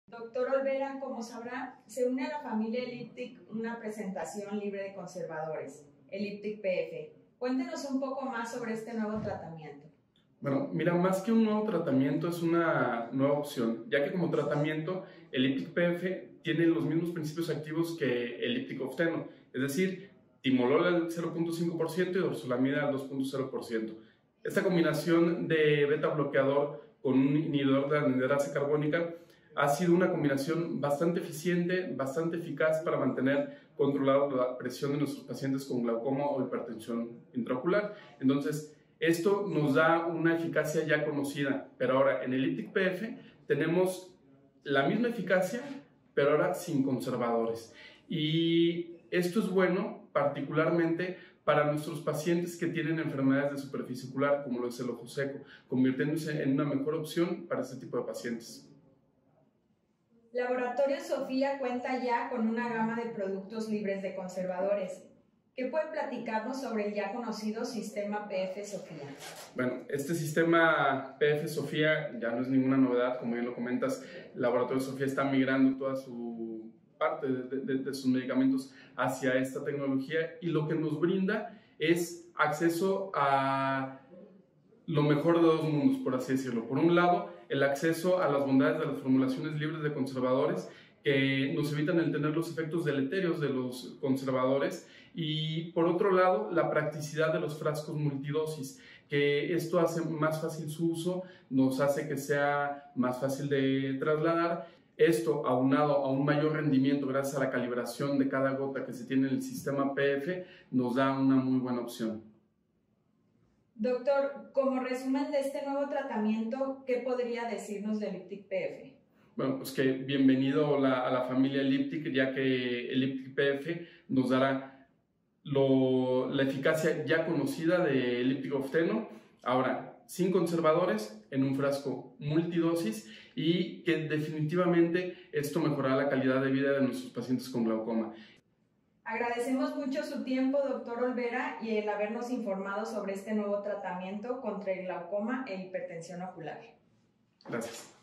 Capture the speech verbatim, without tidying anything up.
Doctor Olvera, como sabrá, se une a la familia Elliptic una presentación libre de conservadores, Elliptic P F. Cuéntenos un poco más sobre este nuevo tratamiento. Bueno, mira, más que un nuevo tratamiento es una nueva opción, ya que como tratamiento Elliptic P F tiene los mismos principios activos que Elliptic Ofteno, es decir, timolol al cero punto cinco por ciento y dorzolamida al dos punto cero por ciento. Esta combinación de beta bloqueador con un inhibidor de anhidrasa carbónica ha sido una combinación bastante eficiente, bastante eficaz para mantener controlada la presión de nuestros pacientes con glaucoma o hipertensión intraocular. Entonces, esto nos da una eficacia ya conocida, pero ahora en el Elliptic P F tenemos la misma eficacia, pero ahora sin conservadores. Y esto es bueno particularmente para nuestros pacientes que tienen enfermedades de superficie ocular, como lo es el ojo seco, convirtiéndose en una mejor opción para este tipo de pacientes. Laboratorio Sofía cuenta ya con una gama de productos libres de conservadores. ¿Qué puede platicarnos sobre el ya conocido sistema P F Sofía? Bueno, este sistema P F Sofía ya no es ninguna novedad, como bien lo comentas. Laboratorio Sofía está migrando toda su parte de, de, de sus medicamentos hacia esta tecnología, y lo que nos brinda es acceso a lo mejor de dos mundos, por así decirlo. Por un lado, el acceso a las bondades de las formulaciones libres de conservadores, que nos evitan el tener los efectos deleterios de los conservadores, y por otro lado, la practicidad de los frascos multidosis, que esto hace más fácil su uso, nos hace que sea más fácil de trasladar. Esto, aunado a un mayor rendimiento gracias a la calibración de cada gota que se tiene en el sistema P F, nos da una muy buena opción. Doctor, como resumen de este nuevo tratamiento, ¿qué podría decirnos de Elliptic P F? Bueno, pues que bienvenido a la, a la familia Elliptic, ya que Elliptic P F nos dará lo, la eficacia ya conocida de Elliptic Ofteno, ahora sin conservadores, en un frasco multidosis, y que definitivamente esto mejorará la calidad de vida de nuestros pacientes con glaucoma. Agradecemos mucho su tiempo, doctor Olvera, y el habernos informado sobre este nuevo tratamiento contra el glaucoma e hipertensión ocular. Gracias.